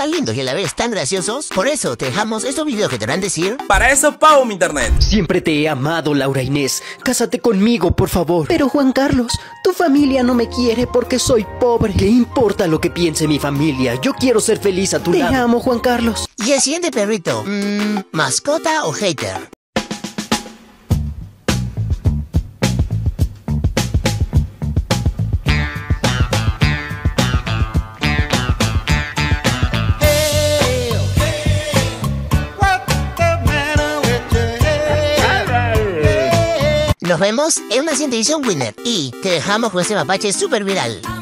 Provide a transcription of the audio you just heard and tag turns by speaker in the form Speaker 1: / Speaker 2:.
Speaker 1: tan lindos y a la vez tan graciosos. Por eso te dejamos estos videos que te harán decir:
Speaker 2: para eso pago mi internet.
Speaker 3: Siempre te he amado, Laura Inés. Cásate conmigo, por favor. Pero Juan Carlos, tu familia no me quiere porque soy pobre. ¿Qué importa lo que piense mi familia? Yo quiero ser feliz a tu lado. Te amo, Juan Carlos.
Speaker 1: Y el siguiente perrito, ¿mascota o hater? Nos vemos en una siguiente edición, Winner. Y te dejamos con este mapache super viral.